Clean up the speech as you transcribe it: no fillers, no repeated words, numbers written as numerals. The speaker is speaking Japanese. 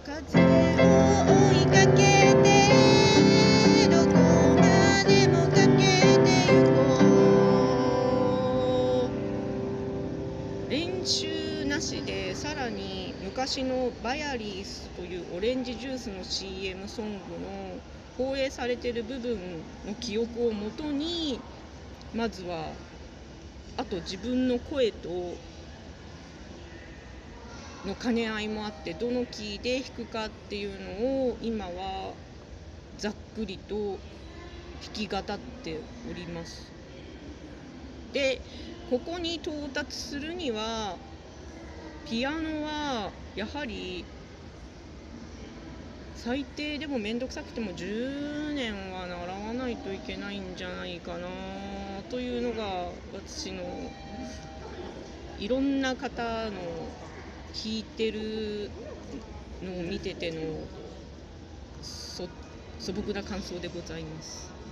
風を追いかけてどこまでも駆けてゆこう。練習なしでさらに昔のバヤリースというオレンジジュースの CM ソングの放映されている部分の記憶をもとに、まずはあと自分の声との兼ね合いもあって、どのキーで弾くかっていうのを今はざっくりと弾き語っております。で、ここに到達するにはピアノはやはり最低でもめんどくさくても10年は習わないといけないんじゃないかなというのが私のいろんな方の弾いてるのを見てての素朴な感想でございます。